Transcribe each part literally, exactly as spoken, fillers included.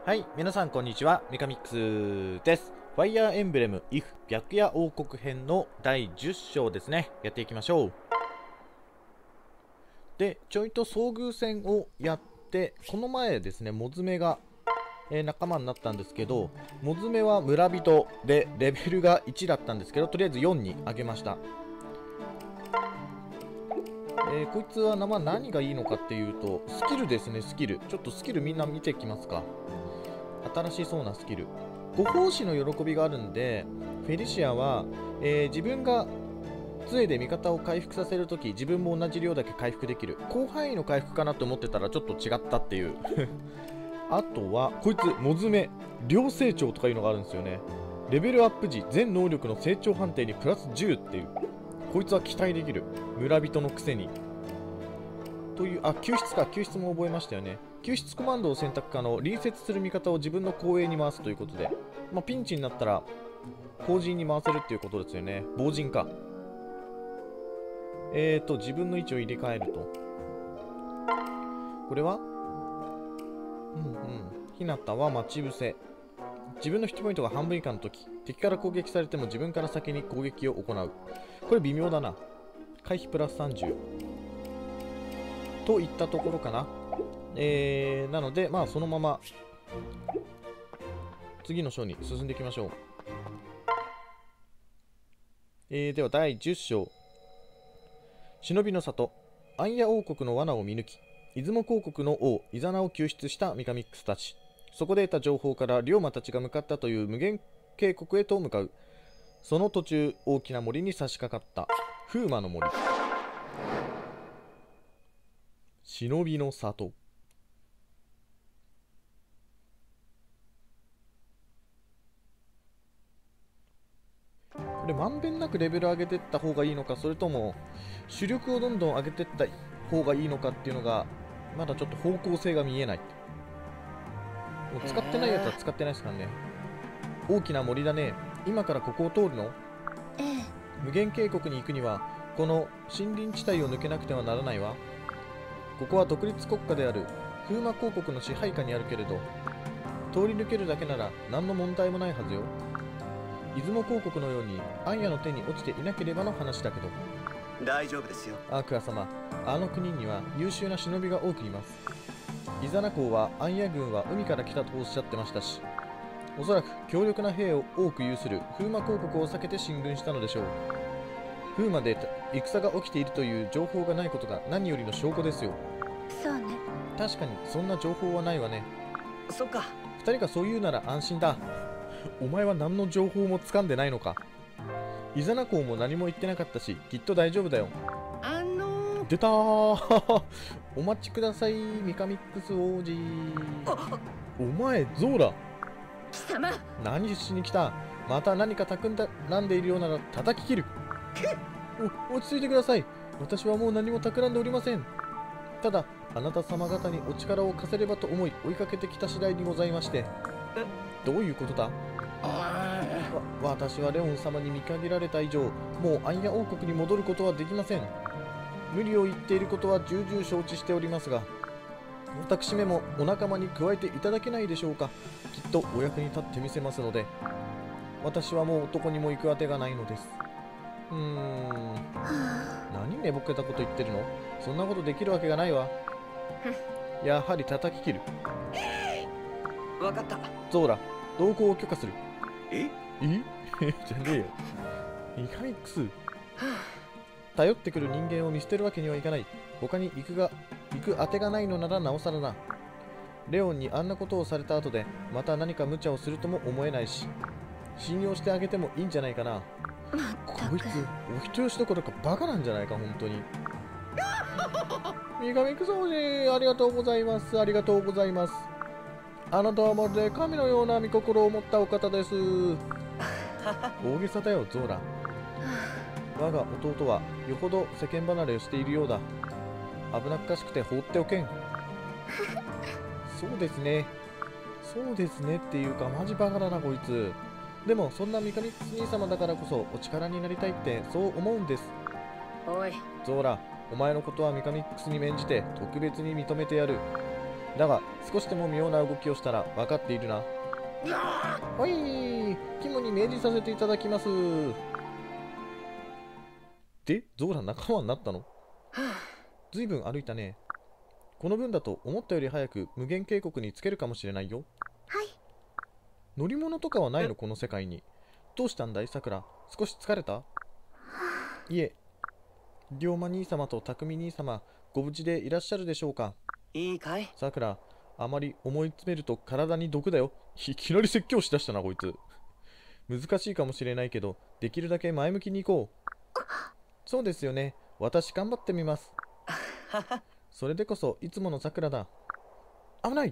はい、皆さんこんにちは、ミカミックスです。ファイアーエンブレムイフ白夜王国編のだいじゅっ章ですね。やっていきましょう。で、ちょいと遭遇戦をやって、この前ですね、モズメが、えー仲間になったんですけど、モズメは村人でレベルがいちだったんですけど、とりあえずよんに上げました。えーこいつは生何がいいのかっていうと、スキルですね、スキル。ちょっとスキルみんな見てきますか。新しそうなスキル。ご奉仕の喜びがあるんで、フェリシアは、えー自分が杖で味方を回復させるとき、自分も同じ量だけ回復できる。広範囲の回復かなと思ってたらちょっと違ったっていう。あとは、こいつ、モズメ、両成長とかいうのがあるんですよね。レベルアップ時、全能力の成長判定にプラスじゅうっていう。こいつは期待できる。村人のくせに。という、あ、救出か。救出も覚えましたよね。救出コマンドを選択可能。隣接する味方を自分の後衛に回すということで。まあ、ピンチになったら、後陣に回せるっていうことですよね。防陣か。えーと、自分の位置を入れ替えると。これはうんうん。ひなたは待ち伏せ。自分のヒットポイントが半分以下の時、敵から攻撃されても自分から先に攻撃を行う。これ微妙だな。回避プラスさんじゅう。といったところかな。えー、なので、まあそのまま次の章に進んでいきましょう。えー、ではだいじゅっ章。忍びの里。アンヤ王国の罠を見抜き、出雲公国の王、イザナを救出したミカミックスたち。そこで得た情報から龍馬たちが向かったという無限渓谷へと向かう。その途中、大きな森に差し掛かった。風魔の森。忍びの里。これまんべんなくレベル上げていった方がいいのか、それとも主力をどんどん上げていった方がいいのかっていうのがまだちょっと方向性が見えない。もう使ってないやつは使ってないですからね。大きな森だね。今からここを通るの？ ええ、 無限渓谷に行くにはこの森林地帯を抜けなくてはならないわ。ここは独立国家である風魔公国の支配下にあるけれど、通り抜けるだけなら何の問題もないはずよ。出雲公国のようにアンヤの手に落ちていなければの話だけど。 大丈夫ですよ。 アークア様、あの国には優秀な忍びが多くいます。イザナ公はアンヤ軍は海から来たとおっしゃってましたし、おそらく強力な兵を多く有する風魔公国を避けて進軍したのでしょう。風魔で戦が起きているという情報がないことが何よりの証拠ですよ。 そうね。 確かにそんな情報はないわね。 そっか。 二人がそう言うなら安心だ。お前は何の情報も掴んでないのか。イザナ公も何も言ってなかったし、きっと大丈夫だよ。 あのー、 出たーお待ちください、ミカミックス王子。お前、ゾーラ。 貴様。 何しに来た。また何か企んでいるようなら叩き切る。お、落ち着いてください。私はもう何も企んでおりません。ただ、あなた様方にお力を貸せればと思い追いかけてきた次第にございまして。どういうことだ。わ私はレオン様に見限られた以上、もうアンヤ王国に戻ることはできません。無理を言っていることは重々承知しておりますが、私めもお仲間に加えていただけないでしょうか。きっとお役に立ってみせますので。私はもう男にも行くあてがないのです。うーん、何寝ぼけたこと言ってるの。そんなことできるわけがないわ。やはり叩き切る。 わかった。 ゾーラ、同行を許可する。 ええじゃねえよ。ミカミックス。頼ってくる人間を見捨てるわけにはいかない。他に行くが、行く当てがないのならなおさらな。レオンにあんなことをされた後で、また何か無茶をするとも思えないし、信用してあげてもいいんじゃないかな。こいつ、お人よしどころかバカなんじゃないか、本当に。ミカミックス王子、ありがとうございます。ありがとうございます。あなたはまるで神のような御心を持ったお方です。大げさだよ、ゾーラ。我が弟はよほど世間離れをしているようだ。危なっかしくて放っておけん。そうですね。そうですねっていうか、マジバカだな、こいつ。でも、そんなミカミックス兄様だからこそお力になりたいってそう思うんです。 おい。 ゾーラ、お前のことはミカミックスに免じて特別に認めてやる。 だが少しでも妙な動きをしたら分かっているな。おい、肝に命じさせていただきます。で、ゾーラ仲間になったの？ずいぶん歩いたね。この分だと思ったより早く無限渓谷につけるかもしれないよ。 はい。 乗り物とかはないのこの世界に。どうしたんだいさくら、少し疲れた？いえ、龍馬兄様と匠兄様、ご無事でいらっしゃるでしょうか？ いいかい？ さくら、あまり思い詰めると体に毒だよ。いきなり説教しだしたなこいつ。難しいかもしれないけど、できるだけ前向きに行こう。そうですよね、私頑張ってみます。それでこそいつものさくらだ。危ない。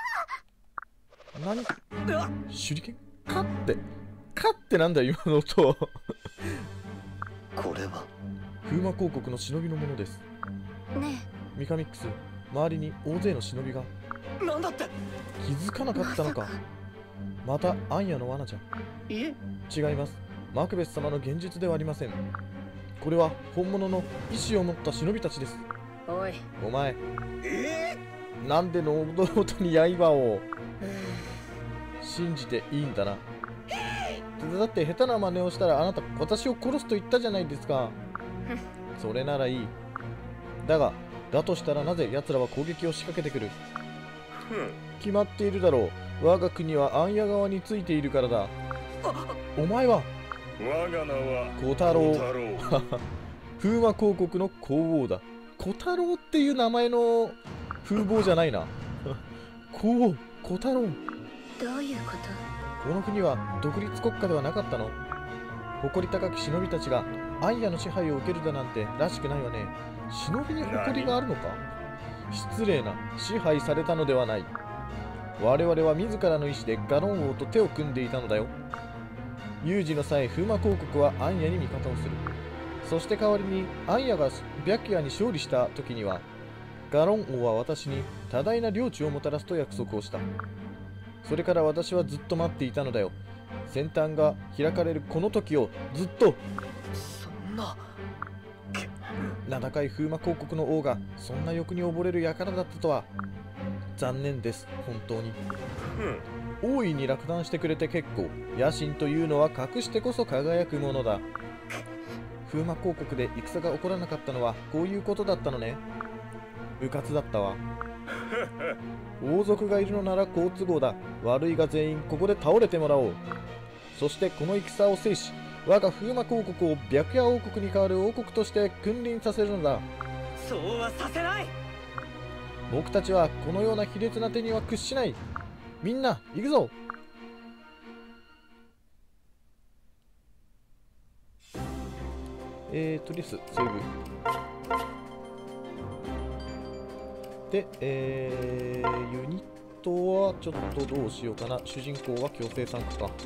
何？手裏剣？カッてカッてなんだよ今の音。 これは風魔広告の忍びのものです。 ねミカミックス、周りに大勢の忍びが。 なんだって？ 気づかなかったのか。またアンヤの罠じゃ。 いえ、 違います。マクベス様の現実ではありません。これは本物の意志を持った忍びたちです。 おい、 お前、 えなんでのどろとに刃を信じていいんだな。だって下手な真似をしたらあなた私を殺すと言ったじゃないですか。それならいい。だが、だとしたらなぜ奴らは攻撃を仕掛けてくる？決まっているだろう。我が国はアンヤ側についているからだ。お前は我が名は小太郎。 小太郎風魔広告の皇后だ。小太郎っていう名前の風貌じゃないな。皇后、小太郎。 どういうこと？ この国は独立国家ではなかったの？誇り高き忍びたちがアンヤの支配を受けるだなんてらしくないわね。忍びに誇りがあるのか？失礼な。支配されたのではない。我々は自らの意志でガロン王と手を組んでいたのだよ。有事の際、風魔広告はアンヤに味方をする。そして代わりにアンヤが白夜に勝利した時には、ガロン王は私に多大な領地をもたらすと約束をした。それから私はずっと待っていたのだよ。先端が開かれるこの時をずっと。 そんな。 名高い風魔広告の王がそんな欲に溺れる輩だったとは。残念です、本当に。大いに落胆してくれて結構。野心というのは隠してこそ輝くものだ。風魔広告で戦が起こらなかったのはこういうことだったのね。部活だったわ。王族がいるのなら好都合だ。悪いが全員ここで倒れてもらおう。そしてこの戦を制し、我が風魔広告を白夜王国に代わる王国として君臨させるのだ。 そうはさせない。 僕たちはこのような卑劣な手には屈しない。みんな行くぞ。えーとりあえずセーブで、えー、ユニットはちょっとどうしようかな。主人公は強制参加か。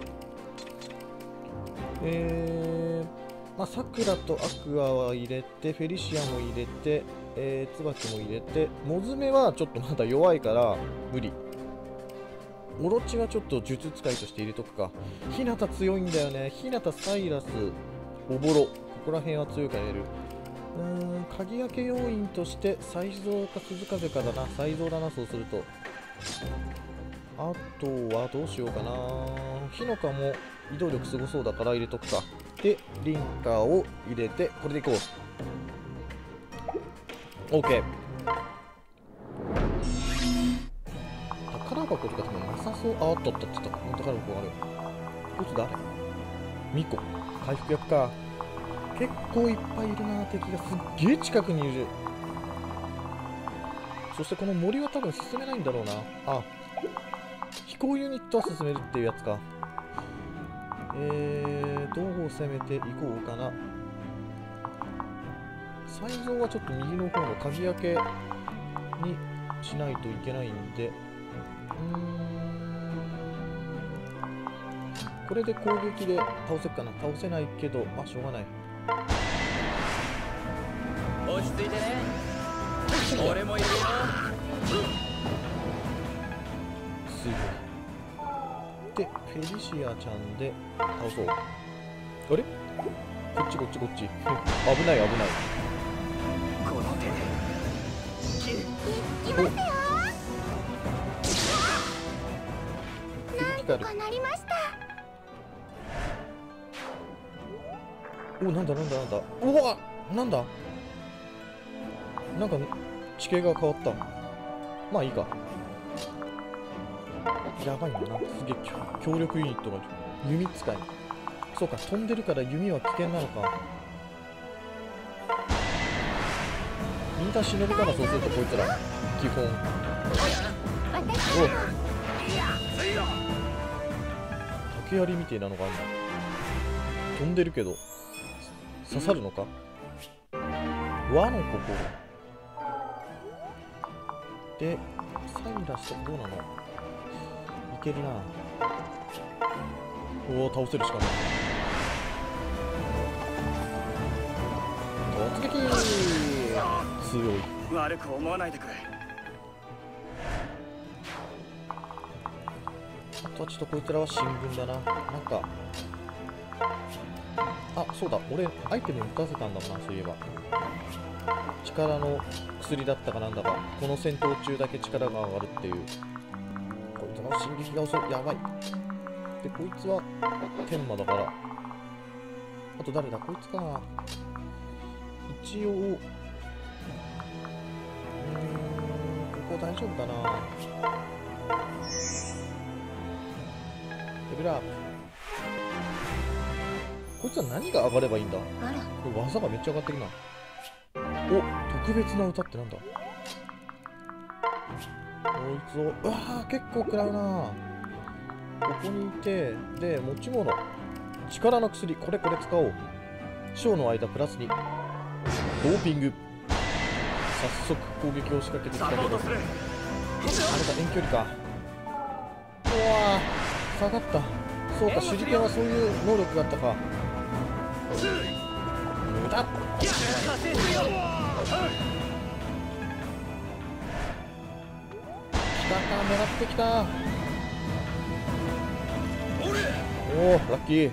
えー、まあさくらとアクアは入れて、フェリシアも入れて、えー、ツバキも入れて、モズメはちょっとまだ弱いから無理。オロチはちょっと術使いとして入れとくか。ヒナタ強いんだよね。ヒナタ、サイラス、オボロ、ここら辺は強いから入れる。うーん、鍵開け要員として才蔵か鈴風かだな。才蔵だな、そうすると。あとはどうしようかな。ヒノカも移動力すごそうだから入れとくか。で、リンカーを入れて、これでいこう。OK。宝箱とか多分なさそう。あ、あったあったあった。宝箱ある。こいつ誰？ミコ。回復役か。結構いっぱいいるな、敵がすっげえ近くにいる。そしてこの森は多分進めないんだろうな。あ、飛行ユニットは進めるっていうやつか。えー、どう攻めていこうかな。才蔵はちょっと右の方の鍵開けにしないといけないんで、うーん、これで攻撃で倒せっかな。倒せないけど、まあしょうがない。 落ち着いてね。俺もいるよ。 すごい。で、フェリシアちゃんで倒そう。あれ？こっちこっちこっち。危ない危ない。 この手で。 いきますよ。 カル。 なりました。 お、なんだなんだなんだ。うわ、なんだ。なんか地形が変わった。まあいいか。やばいな、なんかすげえ強力ユニットがいる。弓使い。そうか、飛んでるから弓は危険なのか。みんな忍びかな、そうするとこいつら基本。おっ、竹槍みてえなのがあるんだ。飛んでるけど刺さるのか。和の心でサイラスどうなの。いけるな。おお、倒せるしかない。突撃強い。 悪く思わないでくれ。 あとはちょっとこいつらは新聞だな。なんか、あ、そうだ、俺アイテム持たせたんだもんな、そういえば。力の薬だったかなんだか、この戦闘中だけ力が上がるっていう。こいつの進撃が遅い。やばい。で、こいつは天魔だから。あと誰だ、こいつかな。一応、うーん、ここ大丈夫かな。レベルアップ。こいつは何が上がればいいんだ。 あら、 これ技がめっちゃ上がってるな。お、特別な歌ってなんだ。こいつを、うわー、結構食らうな。ここにいて、で、持ち物。力の薬、これこれ使おう。ショーの間プラスに。ドーピング。早速攻撃を仕掛けてきたけど。あれだ、遠距離か。うわー、下がった。そうか、手裏剣はそういう能力があったか。無駄。来たか、狙ってきた。おお、ラッキー。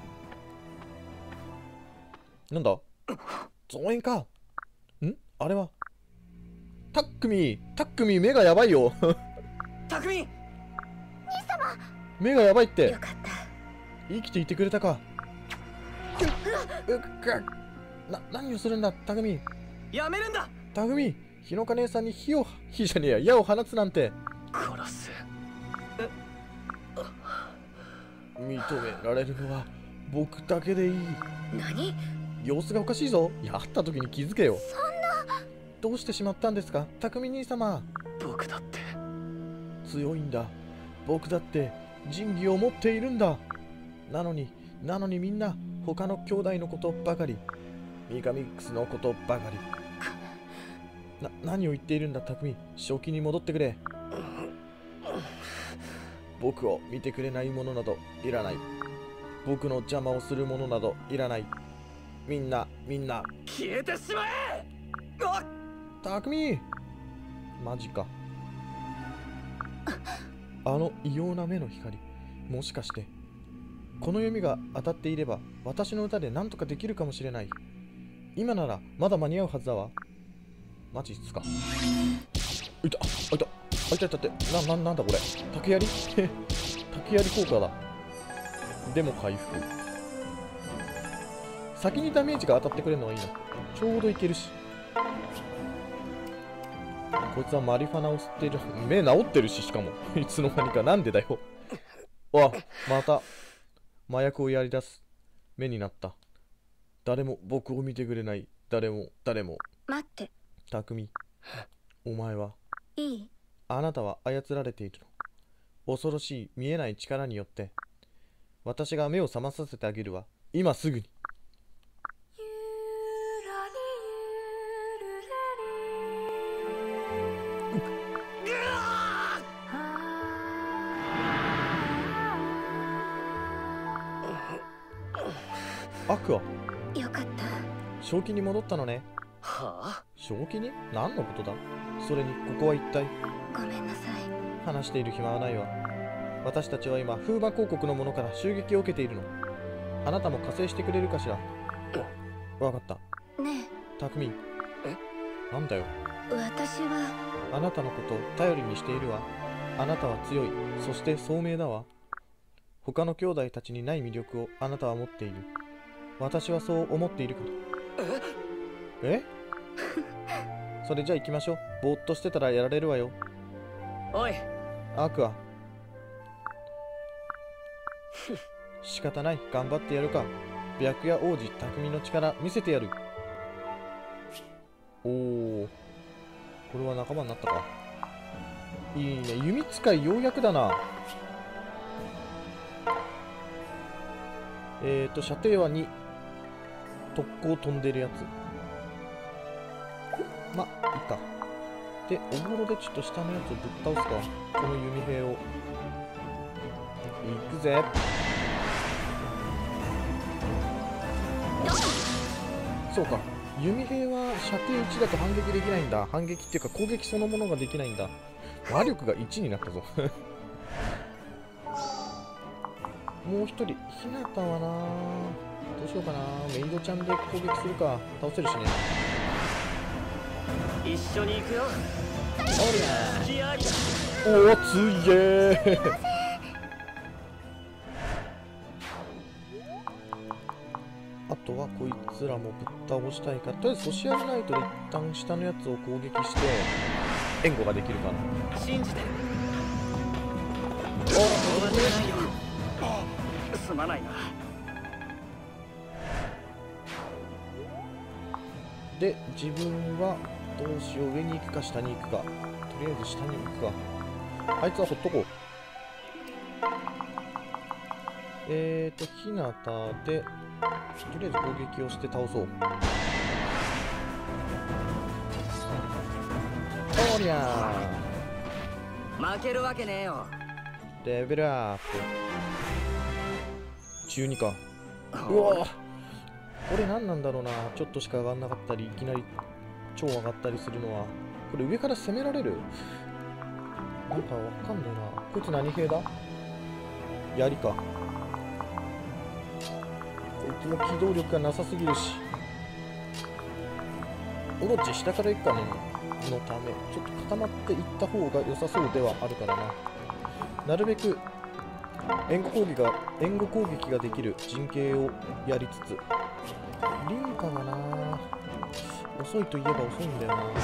なんだ、増援か。ん、あれはタックミー。タックミー、目がやばいよ。 タクミン、 目がやばいって。 よかった。 生きていてくれたか。うっかな、何をするんだ、タグミ。 やめるんだ。 タグミ、日の香姉さんに火を、火じゃねえや、矢を放つなんて。 殺す。 認められるのは僕だけでいい。 何？ 様子がおかしいぞ。いや、会った時に気づけよ。そんな。どうしてしまったんですか、タクミ兄様。 僕だって強いんだ。僕だって仁義を持っているんだ。なのに、なのにみんな他の兄弟のことばかり。ミカミックスのことばかり。な、何を言っているんだ、タクミ。正気に戻ってくれ。僕を見てくれないものなどいらない。僕の邪魔をするものなどいらない。みんな、みんな消えてしまえ。あっ、 タクミ。マジか。あの異様な目の光、もしかしてこの弓が当たっていれば私の歌で何とかできるかもしれない。今ならまだ間に合うはずだわ。マジっすか。いた、あいた、あいたいたって、な、な、なんだこれ。竹槍竹槍効果だ。でも回復。先にダメージが当たってくれるのがいいな。ちょうどいけるし。こいつはマリファナを吸っている。目治ってるし、しかも。いつの間にか。なんでだよ。わ、また麻薬をやり出す目になった。誰も僕を見てくれない。誰も誰も。 待って。 匠、お前はいい？ あなたは操られているの。恐ろしい見えない力によって。私が目を覚まさせてあげるわ。今すぐに。アクア、 よかった。 正気に戻ったのね。 はあ、 正気に？何のことだ？それにここは一体。 ごめんなさい。 話している暇はないわ。私たちは今風魔公国の者から襲撃を受けているの。あなたも加勢してくれるかしら。わかった。 ねタクミ。 え？ なんだよ。 え、私はあなたのことを頼りにしているわ。あなたは強い。そして聡明だわ。 他の兄弟たちにない魅力をあなたは持っている。私はそう思っているから。えそれじゃあ行きましょう。ぼーっとしてたらやられるわよ。 おい、 アクア。仕方ない。頑張ってやるか。白夜王子匠の力見せてやる。おお、これは仲間になったか。いいね。弓使いようやくだな。えーと射程はに。特攻飛んでるやつ。まあいいか。でお風呂でちょっと下のやつをぶっ倒すか。この弓兵を。いくぜ。そうか、弓兵は射程いちだと反撃できないんだ。反撃っていうか攻撃そのものができないんだ。魔力がいちになったぞ。もう一人、ひなたはな、どうしようかな。メイドちゃんで攻撃するか。倒せるしね。 一緒に行くよ。 おお、ついえー。あとはこいつらもぶっ倒したいか。とりあえずソシャルナイトで一旦下のやつを攻撃して援護ができるかな。 信じてる。 おすまないな。 で自分はどうしよう。上に行くか下に行くか。とりあえず下に行くか。あいつはほっとこう。えーとひなたでとりあえず攻撃をして倒そう。おりゃ負けるわけねえよ。 ー。レベルアップ。中にか。うわこれ何なんだろうな。ちょっとしか上がんなかったりいきなり超上がったりするのは。これ上から攻められる。なんかわかんねえな。こいつ何兵だ。槍か。こいつも機動力がなさすぎるし。オロチ下から行くかねのためちょっと固まっていった方が良さそうではあるからな。なるべく援護攻撃が援護攻撃ができる陣形をやりつつ、リンカがな遅いといえば遅いんだよな。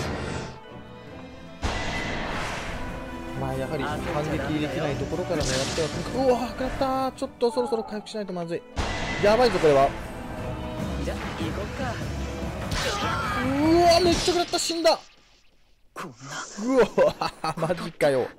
まあやはり反撃できないところから狙っては。うわー食らったー。ちょっとそろそろ回復しないとまずい。やばいぞこれは。 じゃ行こっか。 うわめっちゃ食らった。死んだ。 こんなうわマジかよ。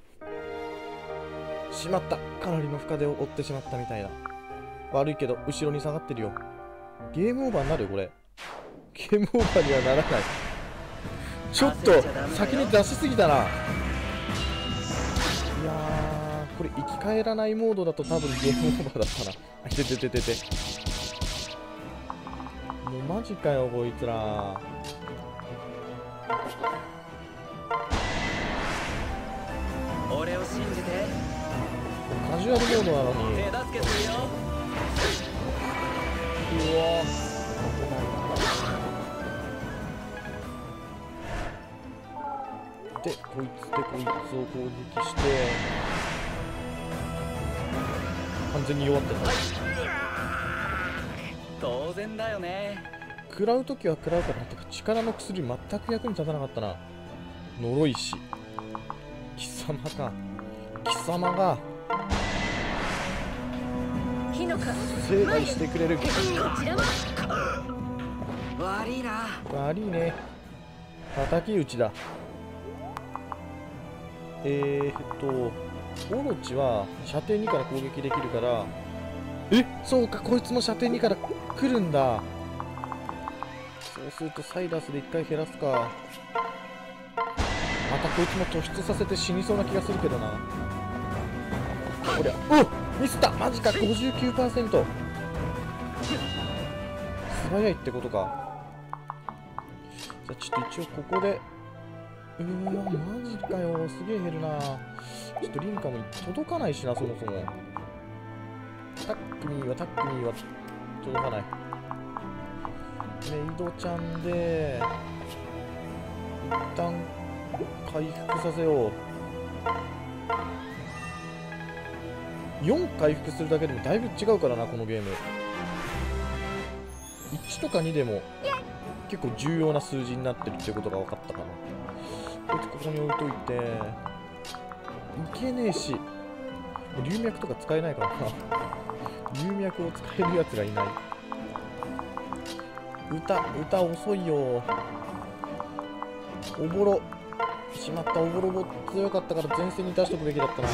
しまった。かなりの深手を負ってしまったみたいだ。悪いけど後ろに下がってるよ。ゲームオーバーになるこれ。ゲームオーバーにはならない。ちょっと先に出しすぎたな。いやーこれ生き返らないモードだと多分ゲームオーバーだったな。あててててて。もうマジかよこいつら。 俺を信じて。 カジュアルモードなのに。 手助けするよ。 うわでこいつでこいつを攻撃して完全に弱ってた。 当然だよね。 食らうときは食らうからってか力の薬全く役に立たなかったな。呪いし貴様か貴様が火のか成敗してくれる。 こちらは悪いな。 悪いね。叩き撃ちだ。えーっとオロチは射程にから攻撃できるから。えそうかこいつも射程にから来るんだ。そうするとサイラスで一回減らすか。またこいつも突出させて死にそうな気がするけどな。こりゃうっミスった。マジか ごじゅうきゅうパーセント。 素早いってことか。じゃあちょっと一応ここでうーわマジかよ。すげえ減るな。ちょっとリンカも届かないしなそもそも。タックミーはタックミーは届かない。メイドちゃんで一旦回復させよう。 よん回復するだけでもだいぶ違うからなこのゲーム。いちとかにでも結構重要な数字になってるっていうことが分かったかな。こいつここに置いといていけねえし、龍脈とか使えないからな龍脈を使えるやつがいない。歌歌遅いよ。おぼろしまった。おぼろも強かったから前線に出しとくべきだったな。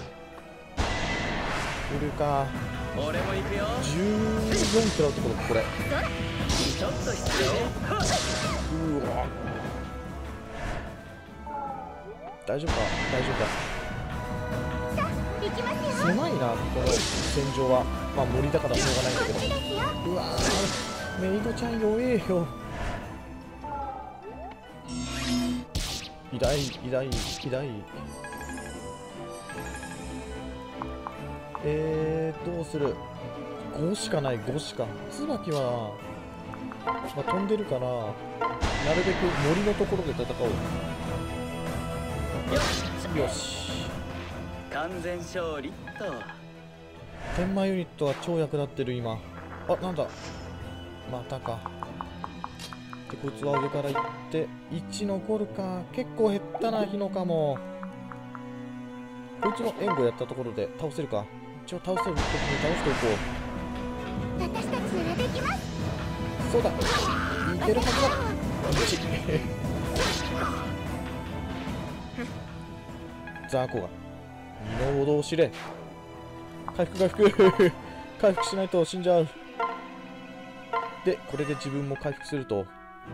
売るか。 俺も行くよ。 じゅうよん食らうところこれ。 ちょっと失礼ね。 うわ大丈夫か大丈夫か。 行きますよ。 狭いなこの戦場は。まあ森だからしょうがないんだけど。うわーメイドちゃん弱えよ。痛い痛い痛い。えーどうする。ごしかない。ごしか。椿は、まあ、飛んでるからなるべく森のところで戦おう。よし完全勝利っと。 天満ユニットは超役立ってる今。あなんだまたか。でこいつは上から行っていち残るか。結構減ったな。火のかも。こいつの援護やったところで倒せるか。一応倒せる時に倒しておこう。 私たちならできます。 そうだいけるはずだ。よしザーコが身の程を知れ。回復回復回復しないと死んじゃう。でこれで自分も回復すると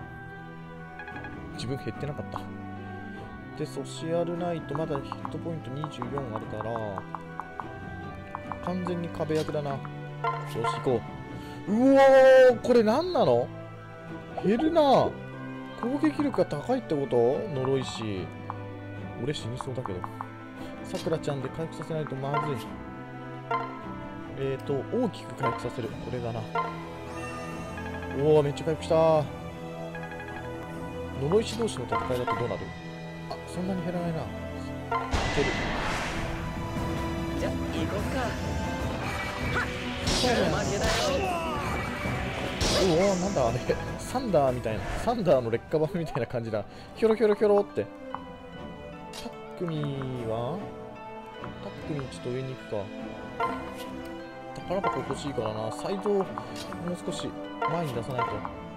自分減ってなかった。でソシアルナイトまだヒットポイントにじゅうよんあるから完全に壁役だな。よし行こう。うおーこれ何なの。減るな。攻撃力が高いってこと。呪いし俺死にそうだけど。さくらちゃんで回復させないとまずい。えーと大きく回復させる。これだな。おおめっちゃ回復した。呪い師同士の戦いだとどうなる。あそんなに減らないな。いける。 じゃ行こっか。 そうね。 負けだよ。 うおなんだあれサンダーみたいな。サンダーの劣化版みたいな感じだ。ヒョロヒョロヒョロって。タックミーはタックミーちょっと上に行くか。宝箱欲しいからな。サイドをもう少し前に出さないと。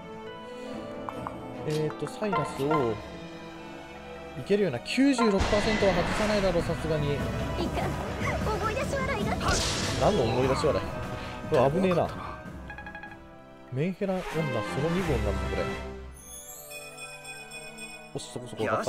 えーとサイラスをいけるような きゅうじゅうろくパーセント は外さないだろうさすがに。 いかん思い出し笑いが。 何の思い出し笑い。これ危ねえな。メンヘラ女そのに号になるぞこれ。おしそこそこ分かった。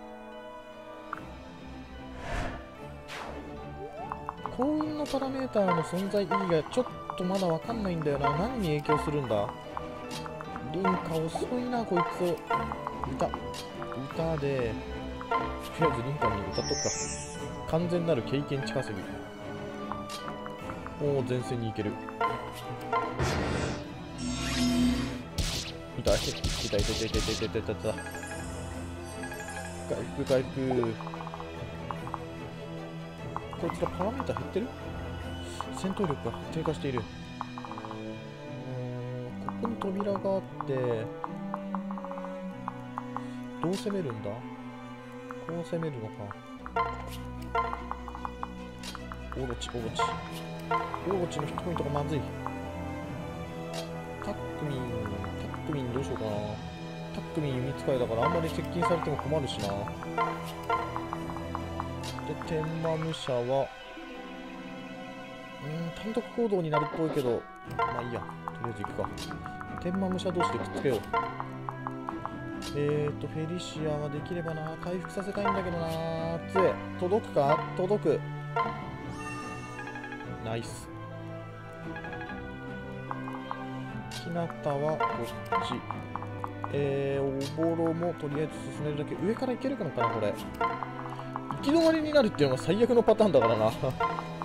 幸運のパラメーターの存在意義がちょっとまだ分かんないんだよな。何に影響するんだ。リンカ遅いなこいつ。歌歌でとりあえずリンカに歌っとくか。完全なる経験値稼ぎ。おお前線に行ける。痛い痛い痛い痛い痛い痛い痛い痛い痛い。回復回復。こいつらパラメータ減ってる。戦闘力が低下している。うーんここに扉があってどう攻めるんだ。こう攻めるのか。オロチオロチオロチのヒットポイントがまずい。タックミンタックミンどうしようかな。タックミン弓使いだからあんまり接近されても困るしな。で天魔武者はうーん単独行動になるっぽいけどまあいいやとりあえず行くか。天魔武者同士でくっつけよう。えーとフェリシアはできればな回復させたいんだけどな。杖届くか。届く。ナイス。ひなたはこっち。えー、おぼろもとりあえず進めるだけ。上からいけるかなこれ。行き止まりになるっていうのが最悪のパターンだからな。さく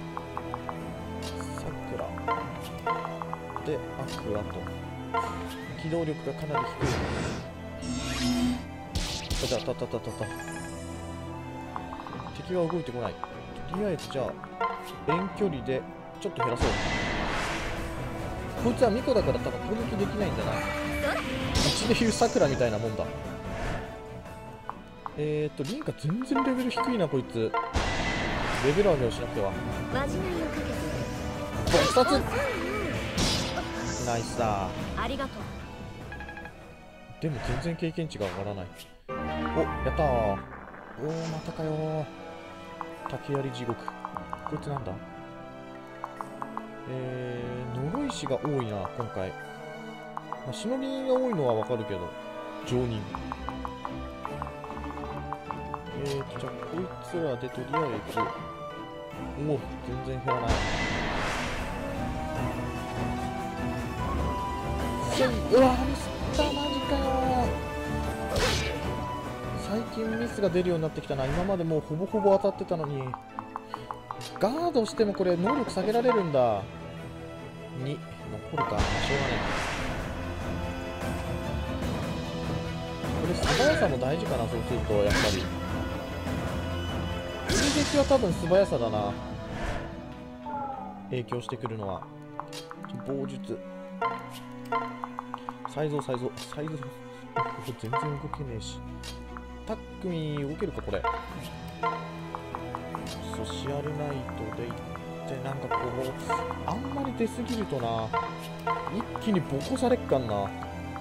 らでアクアと機動力がかなり低い。あ、たたたたたた。敵は動いてこない。とりあえずじゃあ遠距離でちょっと減らそう。こいつはミコだから多分攻撃できないんだな。うちでいうさくらみたいなもんだ。えーっとリンカ全然レベル低いなこいつ。レベル上げをしなくては。 まじないをかけてふたつナイスだ。 ありがとう。 でも全然経験値が上がらない。お、やったー。おー、またかよー。竹槍地獄。こいつなんだ。えー、呪い師が多いな、今回。まあ、忍びが多いのはわかるけど、常人。えーと、じゃあ、こいつらでとりあえず、おお、全然減らない。せいうわー、ミスった、マジかよー。最近ミスが出るようになってきたな。今までもうほぼほぼ当たってたのに。ガードしてもこれ能力下げられるんだ。に残るか、まあ、しょうがない。これ素早さも大事かな。そうするとやっぱり追撃は多分素早さだな、影響してくるのは。棒術、サイゾウサイゾウサイゾウ全然動けねえし。タックミ動けるかこれ。ソシアルナイトでいってなんかこうあんまり出すぎるとな一気にボコされっかんな。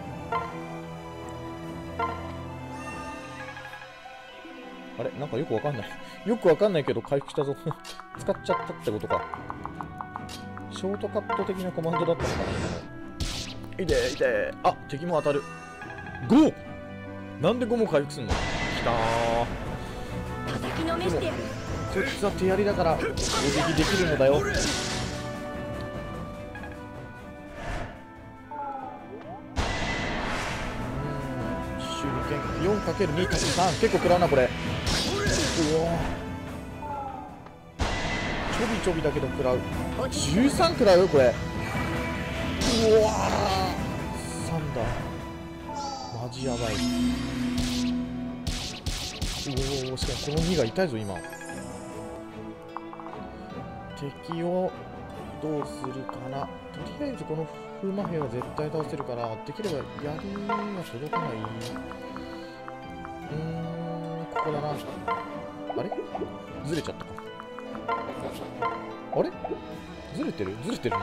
あれなんかよくわかんないよくわかんないけど回復したぞ使っちゃったってことか。ショートカット的なコマンドだったのかな今の。いていて、あ敵も当たる。ごなんでごも回復すんの。きたー。 叩きのめしてやる。 こいつは手やりだから攻撃できるのだよ。うーん、手裏剣 よんかけるにたすさん 結構食らうなこれ。うおちょびちょびだけど食らう。じゅうさん食らうよこれ。うわさんだ。マジやばい。おおしかもこのにが痛いぞ今。敵をどうするかな。とりあえずこの風魔兵は絶対倒せるからできれば槍が届かない。うーんここだな。あれずれちゃったか。あれずれてるずれてるなろ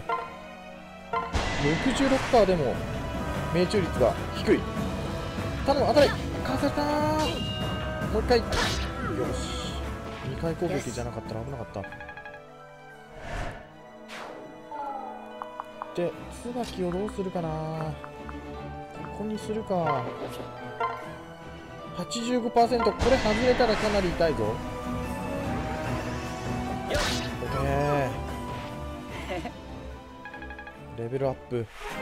くじゅうろくパーセント でも命中率が低い。頼む当たりかわされたー。もう一回よし。にかい攻撃じゃなかったら危なかった。で、椿をどうするかな。ここにするか。はちじゅうごパーセント これ外れたらかなり痛いぞ。オッケーレベルアップ。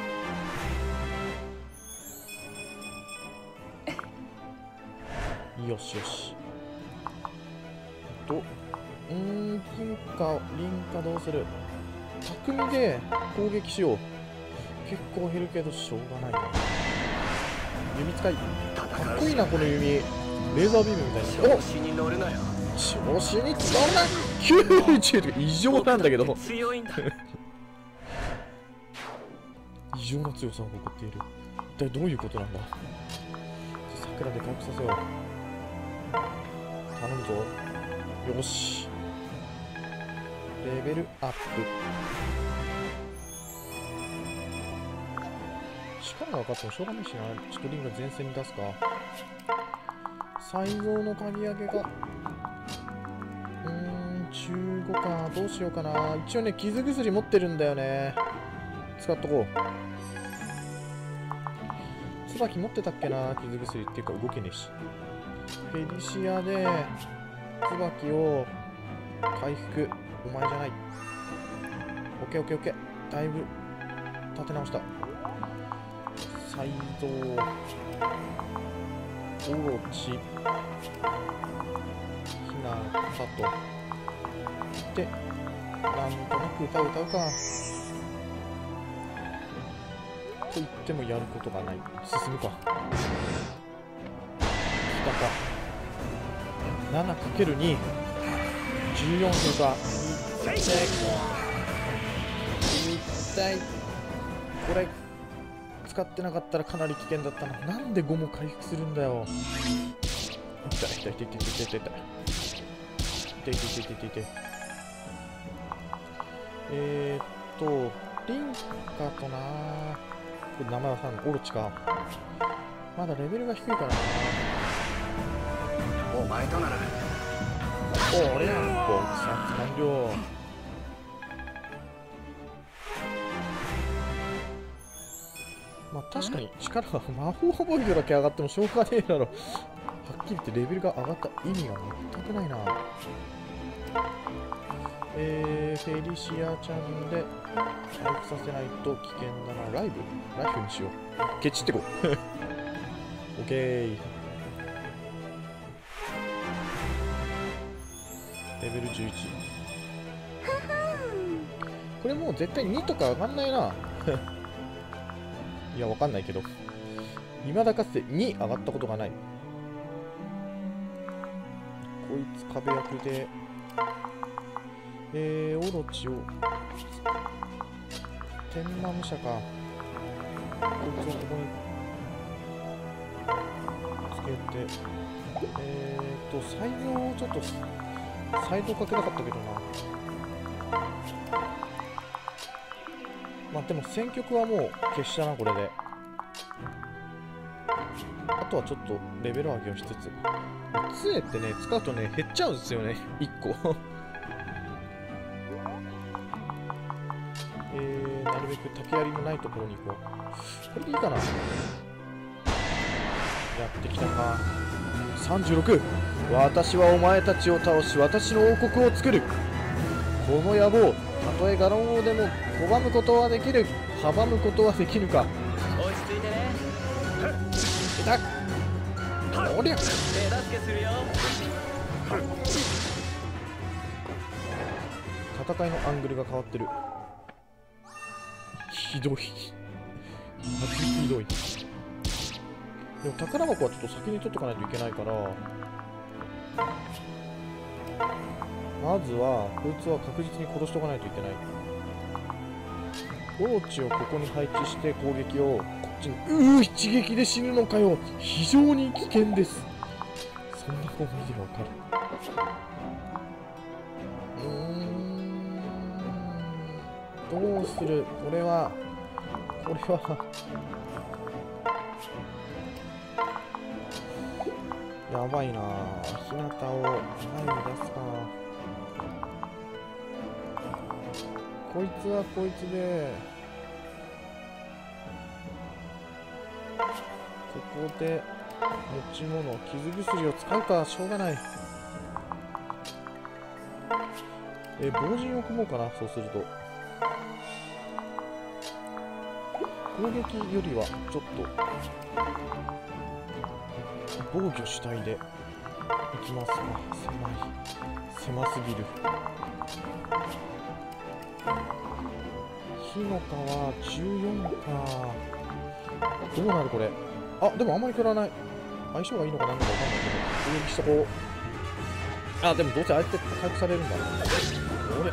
よしよしと、うーんリンカリンカどうする。巧みで攻撃しよう。結構減るけどしょうがないな。弓使いかっこいいなこの弓。レーザービームみたいな。お調子に乗るなよ。 調子に乗るな。きゅうじゅうとか異常なんだけど強いんだ異常な強さを誇っている。一体どういうことなんだ。桜で回復させよう。頼むぞ。よしレベルアップ。力が分かってもしょうがないしな。ちょっとリンが前線に出すか。才蔵の鍵上げがうーんじゅうごか。どうしようかな。一応ね傷薬持ってるんだよね。使っとこう。椿持ってたっけな傷薬っていうか動けねえし。フェリシアで椿を回復。お前じゃない。オッケーオッケーオッケー。だいぶ立て直した。才蔵オロチひなたとでなんとなく歌を歌うか。と言ってもやることがない。進むか。来たか。 ななかけるに じゅうよん 分か。 痛い。これ使ってなかったらかなり危険だったな。なんでごも回復するんだよ。痛い痛い痛い痛い痛い痛い痛い痛い痛い痛い痛い痛い。えーっとリンカとな、これ名前わかんない。オロチか。まだレベルが低いからな。 お前とならお俺やんこさ完了。まあ確かに力は魔法防御だけ上がってもしょうがねえだろ。はっきり言ってレベルが上がった意味が全くないな。えー、フェリシアちゃんで回復させないと危険だな。ライブライフにしよう。ケチってこう。オッケー。レベルじゅういち。これもう絶対にとか上がんないな。いや、わかんないけど。未だかつてに上がったことがない。こいつ壁役で、えー、オロチを、天魔武者か。こいつをここにつけて、えーと、サイズをちょっと、サイドかけなかったけどな。まあでも選曲はもう消したな、これで。あとはちょっとレベル上げをしつつ。杖ってね、使うとね、減っちゃうんですよね、いっこ。えー、なるべく竹槍のないところに行こう。これでいいかな。やってきたか。さんじゅうろく。私はお前たちを倒し、私の王国を作る。この野望、たとえガロン王でも拒むことはできる。阻むことはできぬか。 落ち着いてね。 いたおりゃ手助けするよ。 戦いのアングルが変わってる。ひどい。マジひどい。でも宝箱はちょっと先に取っとかないといけないから、まずはこいつは確実に殺しておかないといけない。オロチをここに配置して攻撃をこっちに。うー、一撃で死ぬのかよ。非常に危険です。そんな方見でわかる。うーん、どうする。これはこれはやばいな。ひなたを前に出すか。こいつはこいつで、ここで持ち物、傷薬を使うか。しょうがない。え、防塵を組もうかな。そうすると攻撃よりはちょっと防御主体でいきますか。狭い、狭すぎる。火の川じゅうよんか。どうなるこれ。あ、でもあんまり食らない。相性がいいのかなんだかわかんないけど、攻撃しとこう。あ、でもどうせあえて回復されるんだな。おれ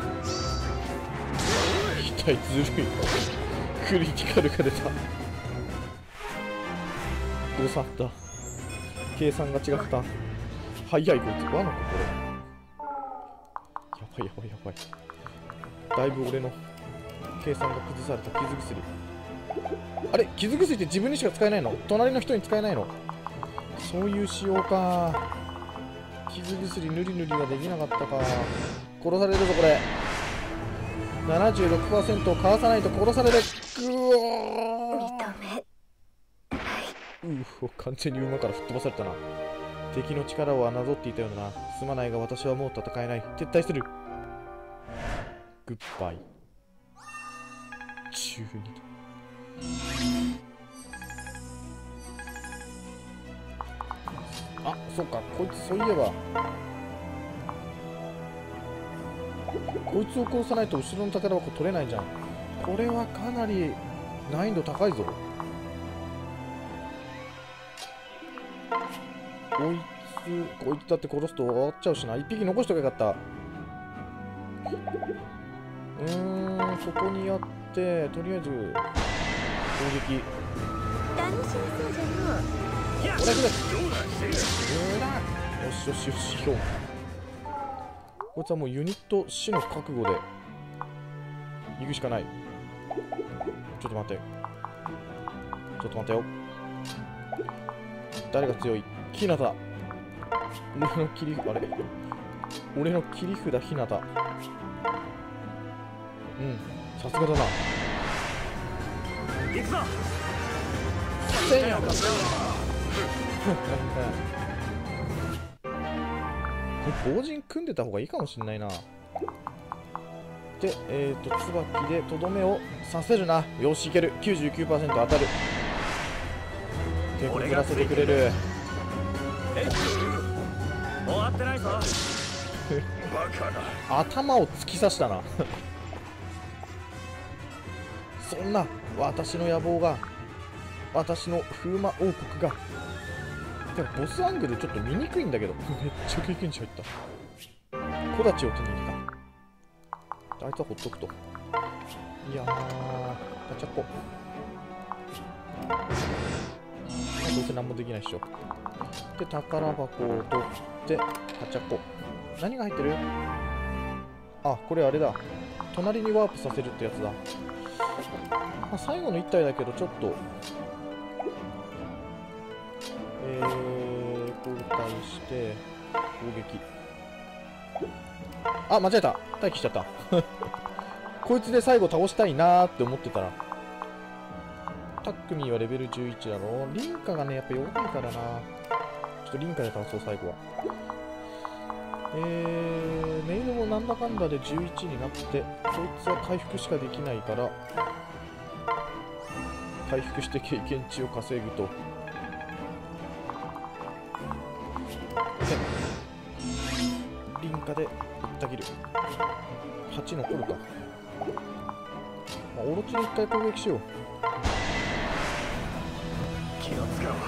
痛い、ずるい。クリティカルが出た。誤差った。計算が違った。早いこいつ。罠かこれ。やばいやばいやばい。だいぶ俺の計算が崩された。傷薬。あれ、傷薬って自分にしか使えないの？隣の人に使えないの？そういう仕様か。傷薬塗り塗りができなかったか。殺されるぞこれ。ななじゅうろくパーセント をかわさないと殺される。うおー、うお、完全に馬から吹っ飛ばされたな。敵の力をなぞっていたようだな。すまないが私はもう戦えない。撤退する。グッバイ。じゅうにだ。あ、そうか、こいつそういえばこいつを殺さないと後ろの宝箱取れないじゃん。これはかなり難易度高いぞ。こいつこいつだって殺すと終わっちゃうしな。一匹残しとけばよかった。 うーん、そこにやってとりあえず攻撃。 楽しみそうじゃのう。 これくれ。よしよしよし、ひょう。こいつはもうユニット死の覚悟で行くしかない。ちょっと待って。ちょっと待てよ。誰が強い？ひなた。俺の切り、あれ俺の切り札ひなた。うん、さすがだな。 行くぞ。 せんやん。これ防塵組んでた方がいいかもしんないな。で、えっ、ー、と、椿でとどめをさせるな。よし、いける。きゅうじゅうきゅうパーセント 当たる。手こずらせてくれる。 終わってないぞ。 頭を突き刺したな。そんな私の野望が、私の風魔王国が。でもボスアングルちょっと見にくいんだけど。めっちゃ経験値入った。小立ちを手に入れた。あいつはほっとくと。いやー、ガチャコ。どうせ何もできないっしょ。で、宝箱を取って、ガチャコ。何が入ってる？あ、これあれだ。隣にワープさせるってやつだ。まあ、最後のいち体だけど、ちょっと、えー、交代して、攻撃。あ、間違えた。待機しちゃった。こいつで最後倒したいなーって思ってたら。タックミーはレベルじゅういちだろ。リンカがね、やっぱ弱いからな。ちょっとリンカで倒そう、最後は。えー、メイドもなんだかんだでじゅういちになって、こいつは回復しかできないから、回復して経験値を稼ぐと。リンカでぶった切る。はち残るか。まあ、オロチで一回攻撃しよう。 気を使うわ。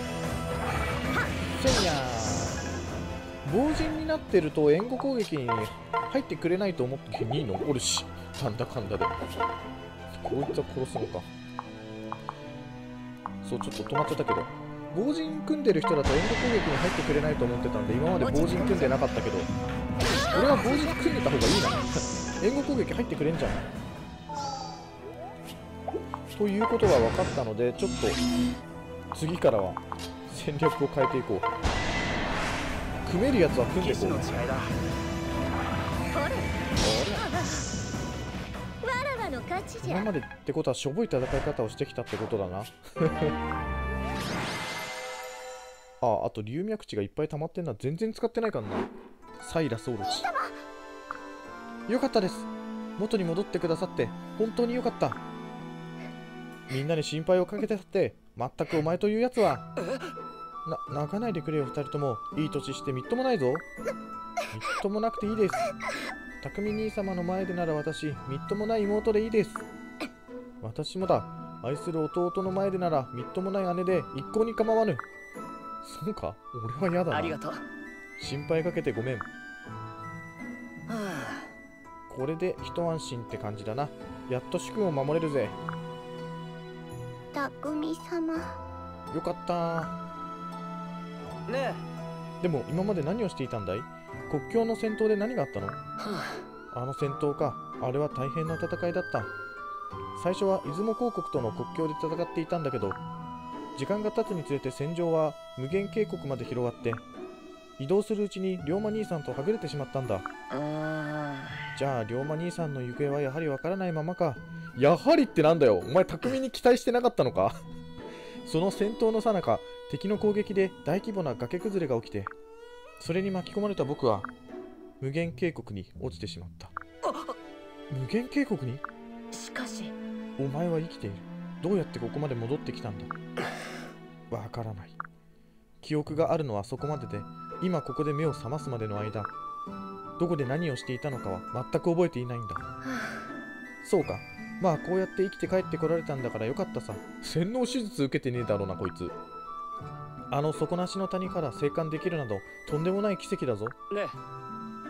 せんやー。防塵になってると援護攻撃に入ってくれないと思ってにい残るし、なんだかんだで。こいつは殺すのか。そう、ちょっと止まっちゃったけど。防塵組んでる人だと援護攻撃に入ってくれないと思ってたんで、今まで防塵組んでなかったけど、俺は防塵組んでた方がいいな。援護攻撃入ってくれんじゃん。ということが分かったので、ちょっと次からは戦略を変えていこう。組めるやつは組んでいこう。 の違いだ。 わらわの勝ちじゃ。 今までってことはしょぼい戦い方をしてきたってことだな。あ、あと龍脈値がいっぱい溜まってんな。全然使ってないからな。サイラスオロチ。よかったです。元に戻ってくださって本当によかった。みんなに心配をかけてたって、全くお前というやつは。な、泣かないでくれよ、二人とも。いい年してみっともないぞ。みっともなくていいです。匠兄様の前でなら私、みっともない妹でいいです。私もだ。愛する弟の前でならみっともない姉で一向に構わぬ。そうか、俺は嫌だな。 ありがとう。 心配かけてごめん。 はあ、 これで一安心って感じだな。やっと主君を守れるぜ。 匠様。 よかったねでも今まで何をしていたんだい？国境の戦闘で何があったの？ え。はあ、 あの戦闘か。あれは大変な戦いだった。最初は出雲公国との国境で戦っていたんだけど、時間が経つにつれて戦場は無限渓谷まで広がって、移動するうちに龍馬兄さんとはぐれてしまったんだ。 うーん。 じゃあ龍馬兄さんの行方はやはりわからないままか。やはりってなんだよ。お前匠に期待してなかったのか？その戦闘の最中、敵の攻撃で大規模な崖崩れが起きて、それに巻き込まれた僕は無限渓谷に落ちてしまった。無限渓谷に？ しかし、 お前は生きている。どうやってここまで戻ってきたんだ？わからない。記憶があるのはそこまでで、今ここで目を覚ますまでの間、どこで何をしていたのかは全く覚えていないんだ。そうか。まあこうやって生きて帰ってこられたんだからよかったさ。洗脳手術受けてねえだろうなこいつ。あの底なしの谷から生還できるなどとんでもない奇跡だぞ。 ね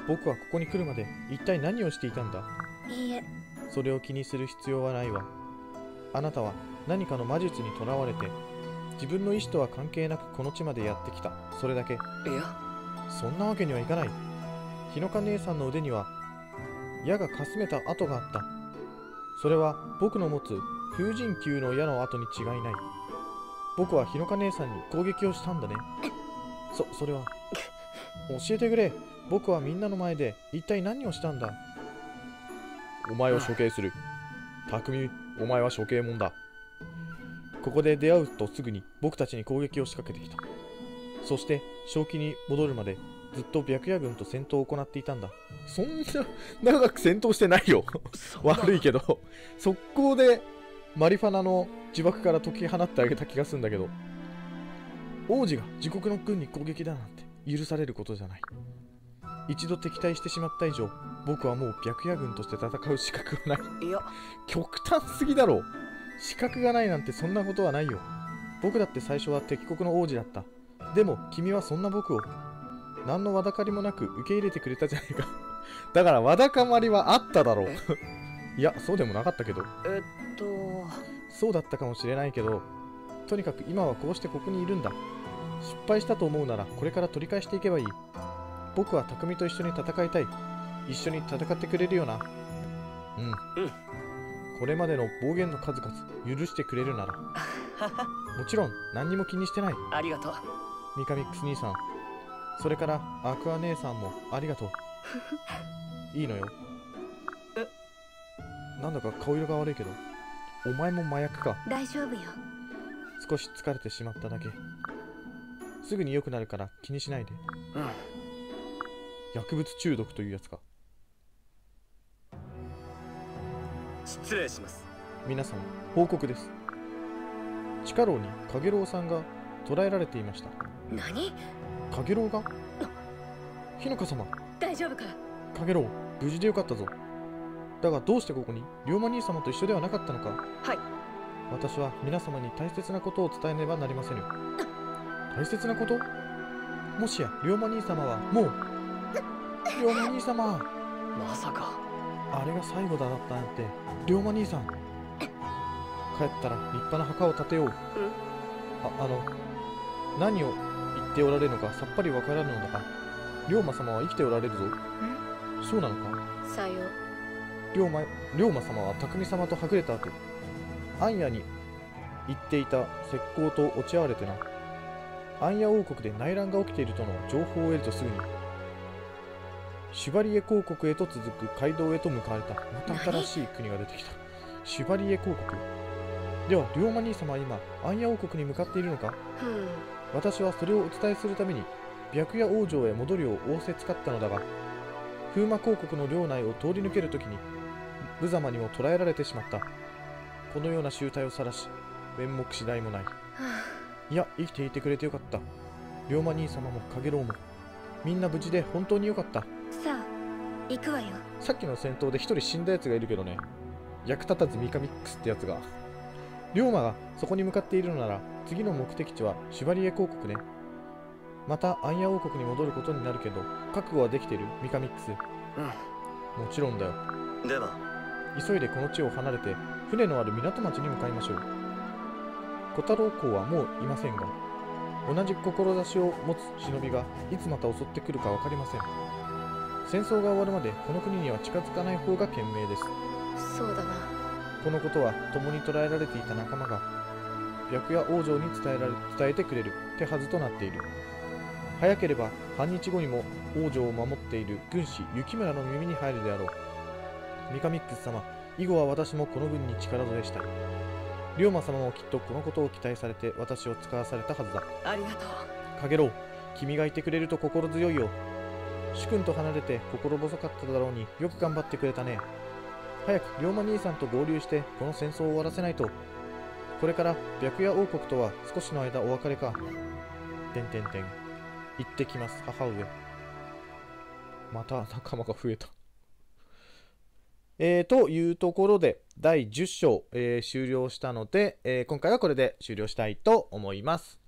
僕はここに来るまで一体何をしていたんだ？ いいえ、 それを気にする必要はないわ。あなたは何かの魔術にとらわれて、自分の意志とは関係なくこの地までやってきた。それだけ。 いや、 そんなわけにはいかない。日の香姉さんの腕には矢がかすめた跡があった。それは僕の持つ風神級の矢の跡に違いない。僕は日の香姉さんに攻撃をしたんだね。そ、それは。教えてくれ。僕はみんなの前で一体何をしたんだ？お前を処刑する。匠、お前は処刑者だ。ここで出会うとすぐに僕たちに攻撃を仕掛けてきた。そして正気に戻るまでずっと白夜軍と戦闘を行っていたんだ。そんな長く戦闘してないよ。悪いけど速攻でマリファナの呪縛から解き放ってあげた気がするんだけど、王子が自国の軍に攻撃だなんて許されることじゃない。一度敵対してしまった以上、僕はもう白夜軍として戦う資格がない。 いや、 極端すぎだろう。資格がないなんてそんなことはないよ。僕だって最初は敵国の王子だった。でも君はそんな僕を何のわだかりもなく受け入れてくれたじゃないか。だからわだかまりはあっただろう。いや、そうでもなかったけど。 えっとそうだったかもしれないけど、とにかく今はこうしてここにいるんだ。失敗したと思うならこれから取り返していけばいい。僕は匠と一緒に戦いたい。一緒に戦ってくれるよな。うん。 うん。 これまでの暴言の数々許してくれるなら。もちろん何にも気にしてない。 ありがとう。 ミカミックス兄さん、それからアクア姉さんもありがとう。いいのよ。 え、 なんだか顔色が悪いけど、お前も麻薬か？ 大丈夫よ。 少し疲れてしまっただけ。すぐに良くなるから気にしないで。 うん。 薬物中毒というやつか。 失礼します。 皆様、報告です。地下牢にカゲロウさんが捕らえられていました。 何？ カゲロウが？日の香様。 大丈夫か？ カゲロウ、無事でよかったぞ。だがどうしてここに？龍馬兄様と一緒ではなかったのか？ はい。 私は皆様に大切なことを伝えねばなりませぬ。大切なこと？もしや龍馬兄様はもう…龍馬兄様、 まさかあれが最後だだったなんて。龍馬兄さん、帰ったら立派な墓を建てよう。あ、あの何を言っておられるのかさっぱりわからぬのだが、龍馬様は生きておられるぞ。そうなのか？ さよう。 龍馬、龍馬様は匠様とはぐれた後、暗夜に行っていた石膏と落ち合われてな。暗夜王国で内乱が起きているとの情報を得るとすぐにシュバリエ公国へと続く街道へと向かわれた。また新しい国が出てきた。シュバリエ公国では龍馬兄様は今暗夜王国に向かっているのか？ ふん。 私はそれをお伝えするために白夜王城へ戻るよう仰せつかったのだが、風魔公国の領内を通り抜けるときに無様にも捕らえられてしまった。このような醜態を晒し面目次第もない。いや、生きていてくれてよかった。龍馬兄様もカゲロウもみんな無事で本当によかった。 さあ、行くわよ。 さっきの戦闘で一人死んだやつがいるけどね、役立たずミカミックスってやつが。龍馬がそこに向かっているのなら次の目的地はシュバリエ公国ね。また暗夜王国に戻ることになるけど覚悟はできてる？ミカミックス。 うん。 もちろんだよ。 では急いでこの地を離れて船のある港町に向かいましょう。小太郎公はもういませんが、同じ志を持つ忍びがいつまた襲ってくるか分かりません。戦争が終わるまでこの国には近づかない方が賢明です。 そうだな。 このことは共に捕らえられていた仲間が白夜王城に伝えられ伝えてくれる手はずとなっている。早ければ半日後にも王城を守っている軍師雪村の耳に入るであろう。ミカミックス様、以後は私もこの軍に力添えしたい。龍馬様もきっとこのことを期待されて私を使わされたはずだ。 ありがとう。 カゲロウ、君がいてくれると心強いよ。主君と離れて心細かっただろうによく頑張ってくれたね。早く龍馬兄さんと合流してこの戦争を終わらせないと。これから白夜王国とは少しの間お別れか。てんてんてん。行ってきます、母上。また仲間が増えた。えー、というところでだいじゅっ章、えー、終了したので、えー、今回はこれで終了したいと思います。